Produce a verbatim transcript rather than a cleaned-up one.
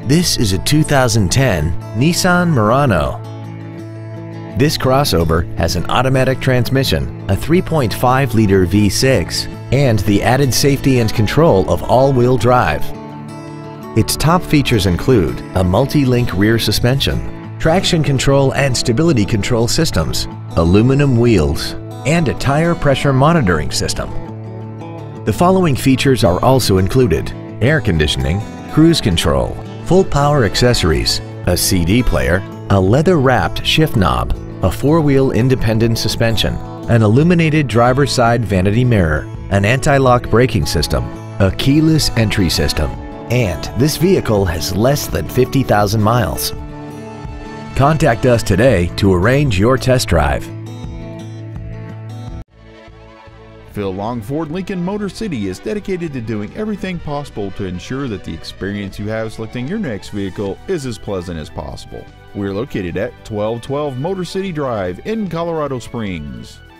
This is a two thousand ten Nissan Murano. This crossover has an automatic transmission, a three point five liter V six, and the added safety and control of all-wheel drive. Its top features include a multi-link rear suspension, traction control and stability control systems, aluminum wheels, and a tire pressure monitoring system. The following features are also included: air conditioning, cruise control, full power accessories, a C D player, a leather-wrapped shift knob, a four-wheel independent suspension, an illuminated driver's side vanity mirror, an anti-lock braking system, a keyless entry system, and this vehicle has less than fifty thousand miles. Contact us today to arrange your test drive. Phil Long Ford Lincoln Motor City is dedicated to doing everything possible to ensure that the experience you have selecting your next vehicle is as pleasant as possible. We're located at twelve twelve Motor City Drive in Colorado Springs.